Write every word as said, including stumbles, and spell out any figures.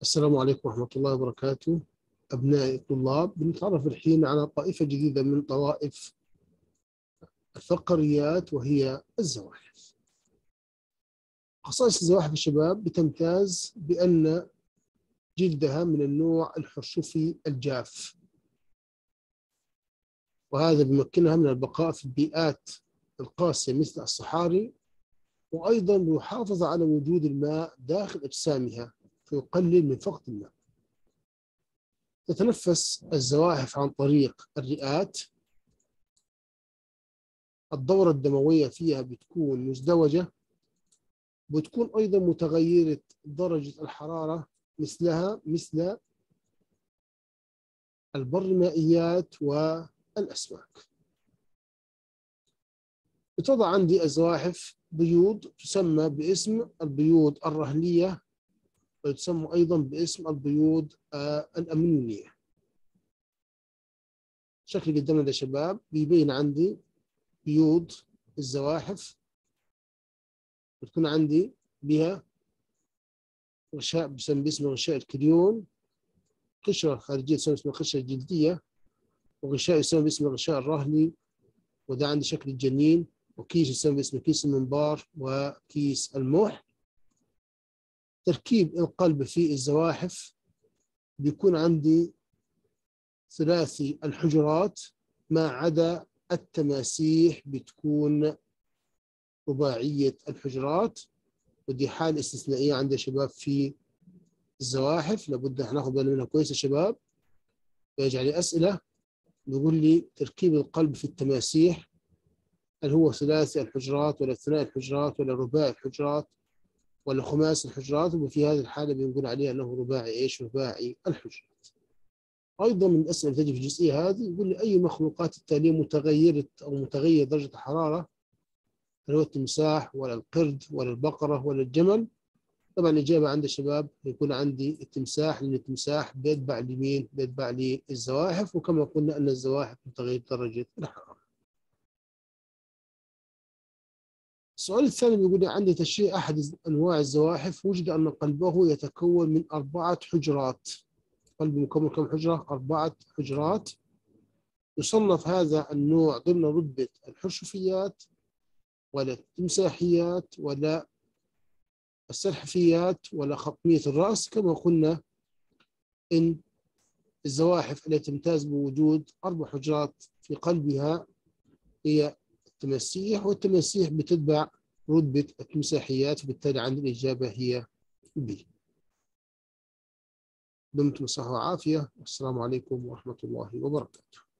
السلام عليكم ورحمة الله وبركاته. أبنائي الطلاب، بنتعرف الحين على طائفة جديدة من طوائف الفقريات وهي الزواحف. خصائص الزواحف الشباب بتمتاز بأن جلدها من النوع الحرشفي الجاف، وهذا بيمكنها من البقاء في البيئات القاسية مثل الصحاري، وأيضا بيحافظ على وجود الماء داخل أجسامها فيقلل من فقد الماء. تتنفس الزواحف عن طريق الرئات. الدورة الدموية فيها بتكون مزدوجة، بتكون أيضا متغيرة درجة الحرارة مثلها مثل البرمائيات والأسماك. بتضع عندي الزواحف بيوض تسمى باسم البيوض الرهلية، وتسمى أيضا باسم البيوض الأمنيونية. شكل قدامنا يا شباب بيبين عندي بيوض الزواحف، بتكون عندي بها غشاء بسمى باسم غشاء الكريون، قشرة خارجية تسمى باسم القشرة الجلدية، وغشاء يسمى باسم الغشاء الرهلي، وده عندي شكل الجنين، وكيس يسمى باسم كيس المنبار وكيس الموح. تركيب القلب في الزواحف بيكون عندي ثلاثي الحجرات، ما عدا التماسيح بتكون رباعية الحجرات، ودي حالة استثنائية عندي يا شباب في الزواحف، لابد احنا ناخذ بالنا منها كويس يا شباب. بيجي علي أسئلة بيقول لي تركيب القلب في التماسيح هل هو ثلاثي الحجرات ولا ثنائي الحجرات ولا رباعي الحجرات ولا خماسي الحجرات، وفي هذه الحالة بنقول عليه أنه رباعي إيش؟ رباعي الحجرات. أيضا من الأسئلة تجي في الجزئية هذه يقول لي أي مخلوقات التالية متغيرة أو متغير درجة الحرارة؟ هل هو التمساح ولا القرد ولا البقرة ولا الجمل؟ طبعا الإجابة عند الشباب يكون عندي التمساح، لأن التمساح بيتبع لمين؟ بيتبع للزواحف، وكما قلنا أن الزواحف متغير درجة الحرارة. السؤال الثاني بيقول لي عندي تشريح أحد أنواع الزواحف، وجد أن قلبه يتكون من أربعة حجرات. قلب مكون من كم حجرة؟ أربعة حجرات. يصنف هذا النوع ضمن رتبة الحرشفيات ولا التمساحيات ولا السلحفيات ولا خطمية الرأس. كما قلنا إن الزواحف التي تمتاز بوجود أربع حجرات في قلبها هي التماسيح، والتماسيح بتتبع رتبة التمساحيات، وبالتالي عند الإجابة هي ب. دمتم بصحة وعافية، والسلام عليكم ورحمة الله وبركاته.